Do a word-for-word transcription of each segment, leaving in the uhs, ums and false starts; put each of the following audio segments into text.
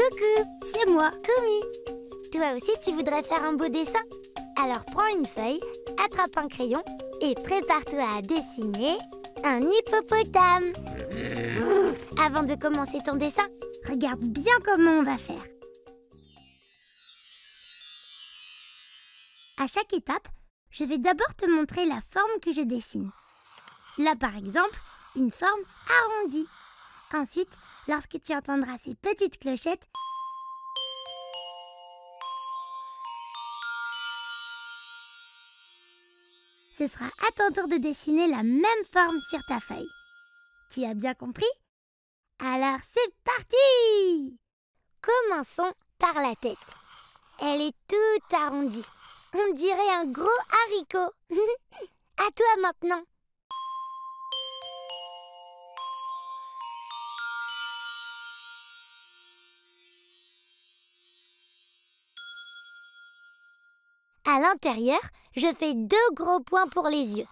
Coucou, c'est moi, Kumi. Toi aussi, tu voudrais faire un beau dessin? Alors prends une feuille, attrape un crayon et prépare-toi à dessiner un hippopotame. Avant de commencer ton dessin, regarde bien comment on va faire. À chaque étape, je vais d'abord te montrer la forme que je dessine. Là, par exemple, une forme arrondie. Ensuite, lorsque tu entendras ces petites clochettes, ce sera à ton tour de dessiner la même forme sur ta feuille. Tu as bien compris? Alors c'est parti! Commençons par la tête. Elle est toute arrondie. On dirait un gros haricot. À toi maintenant. À l'intérieur, je fais deux gros points pour les yeux.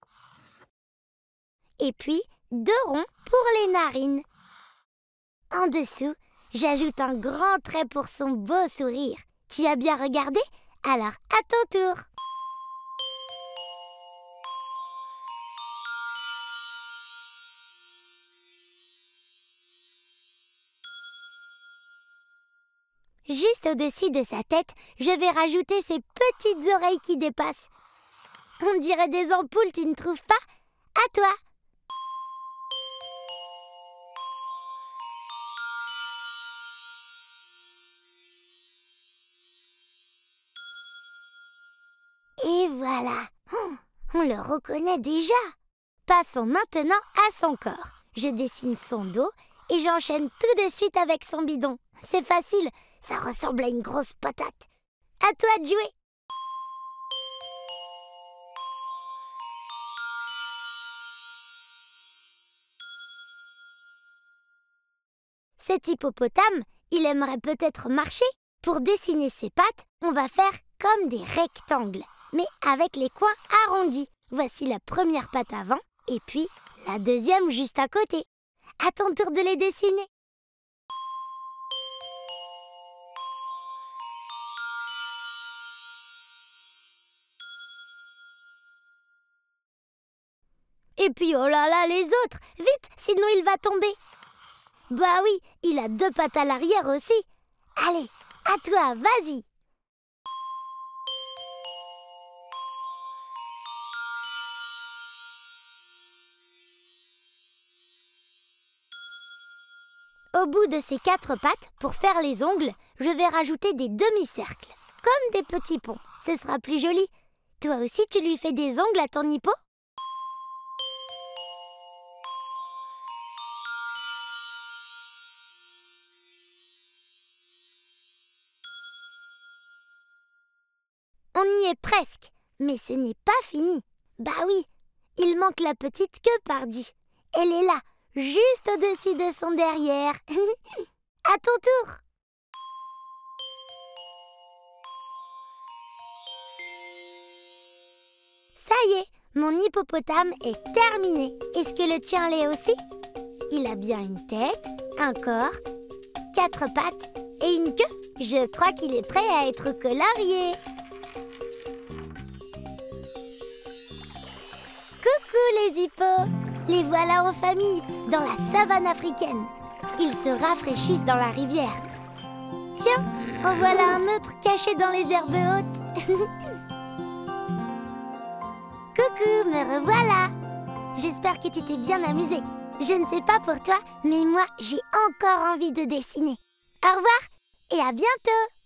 Et puis, deux ronds pour les narines. En dessous, j'ajoute un grand trait pour son beau sourire. Tu as bien regardé? Alors, à ton tour. Juste au-dessus de sa tête, je vais rajouter ces petites oreilles qui dépassent. On dirait des ampoules, tu ne trouves pas? À toi! Et voilà! Oh, on le reconnaît déjà! Passons maintenant à son corps. Je dessine son dos et j'enchaîne tout de suite avec son bidon. C'est facile, ça ressemble à une grosse patate. À toi de jouer! Cet hippopotame, il aimerait peut-être marcher. Pour dessiner ses pattes, on va faire comme des rectangles, mais avec les coins arrondis. Voici la première patte avant et puis la deuxième juste à côté. À ton tour de les dessiner. Et puis oh là là, les autres, vite, sinon il va tomber. Bah oui, il a deux pattes à l'arrière aussi. Allez, à toi, vas-y. Au bout de ces quatre pattes, pour faire les ongles, je vais rajouter des demi-cercles, comme des petits ponts. Ce sera plus joli. Toi aussi, tu lui fais des ongles à ton hippo? On y est presque, mais ce n'est pas fini. Bah oui, il manque la petite queue, pardi. Elle est là, juste au-dessus de son derrière. À ton tour. Ça y est, mon hippopotame est terminé. Est-ce que le tien l'est aussi? Il a bien une tête, un corps, quatre pattes et une queue. Je crois qu'il est prêt à être colorié. Coucou les hippos! Les voilà en famille, dans la savane africaine. Ils se rafraîchissent dans la rivière. Tiens, en voilà un autre caché dans les herbes hautes. Coucou, me revoilà! J'espère que tu t'es bien amusé. Je ne sais pas pour toi, mais moi, j'ai encore envie de dessiner. Au revoir et à bientôt!